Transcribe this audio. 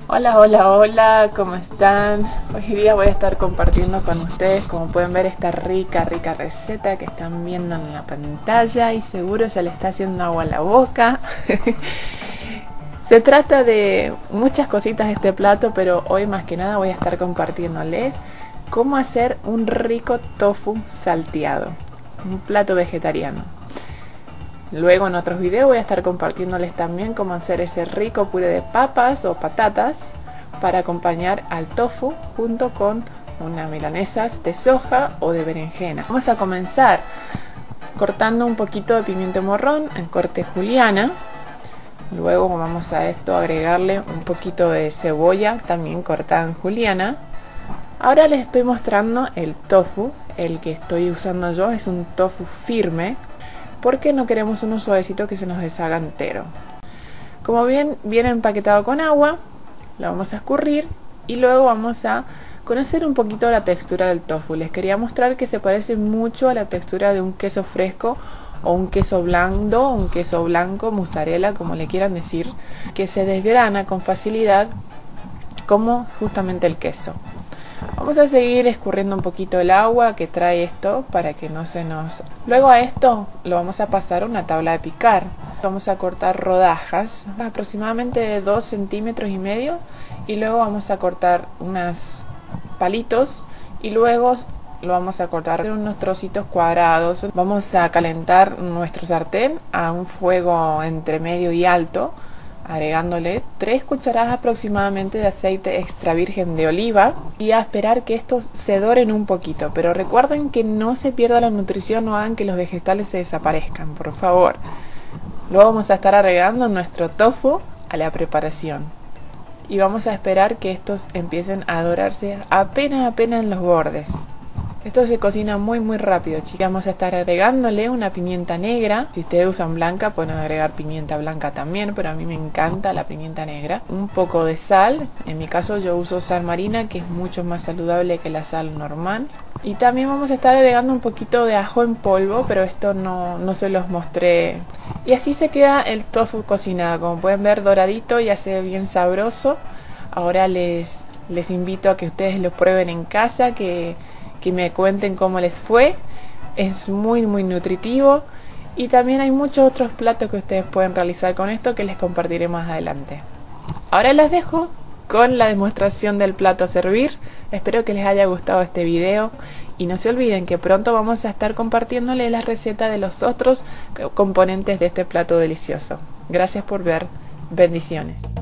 Hola, hola, hola, ¿cómo están? Hoy día voy a estar compartiendo con ustedes, como pueden ver, esta rica receta que están viendo en la pantalla y seguro ya le está haciendo agua a la boca. Se trata de muchas cositas este plato, pero hoy más que nada voy a estar compartiéndoles cómo hacer un rico tofu salteado, un plato vegetariano. Luego en otros videos voy a estar compartiéndoles también cómo hacer ese rico puré de papas o patatas para acompañar al tofu junto con unas milanesas de soja o de berenjena. Vamos a comenzar cortando un poquito de pimiento morrón en corte juliana. Luego vamos a esto agregarle un poquito de cebolla también cortada en juliana. Ahora les estoy mostrando el tofu. El que estoy usando yo es un tofu firme, porque no queremos uno suavecito que se nos deshaga entero. Como bien viene empaquetado con agua, lo vamos a escurrir y luego vamos a conocer un poquito la textura del tofu. Les quería mostrar que se parece mucho a la textura de un queso fresco o un queso blando, un queso blanco, mozzarella, como le quieran decir, que se desgrana con facilidad como justamente el queso. Vamos a seguir escurriendo un poquito el agua que trae esto para que no se nos... Luego a esto lo vamos a pasar a una tabla de picar. Vamos a cortar rodajas aproximadamente de 2,5 centímetros y luego vamos a cortar unos palitos y luego lo vamos a cortar en unos trocitos cuadrados. Vamos a calentar nuestro sartén a un fuego entre medio y alto, agregándole 3 cucharadas aproximadamente de aceite extra virgen de oliva y a esperar que estos se doren un poquito. Pero recuerden que no se pierda la nutrición, no hagan que los vegetales se desaparezcan, por favor. Luego vamos a estar agregando nuestro tofu a la preparación y vamos a esperar que estos empiecen a dorarse apenas en los bordes. Esto se cocina muy rápido, chicas. Vamos a estar agregándole una pimienta negra. Si ustedes usan blanca, pueden agregar pimienta blanca también, pero a mí me encanta la pimienta negra. Un poco de sal. En mi caso yo uso sal marina, que es mucho más saludable que la sal normal. Y también vamos a estar agregando un poquito de ajo en polvo, pero esto no se los mostré. Y así se queda el tofu cocinado. Como pueden ver, doradito, ya se ve bien sabroso. Ahora les invito a que ustedes lo prueben en casa, que me cuenten cómo les fue. Es muy nutritivo y también hay muchos otros platos que ustedes pueden realizar con esto que les compartiré más adelante. Ahora las dejo con la demostración del plato a servir. Espero que les haya gustado este video y no se olviden que pronto vamos a estar compartiéndoles la receta de los otros componentes de este plato delicioso. Gracias por ver. Bendiciones.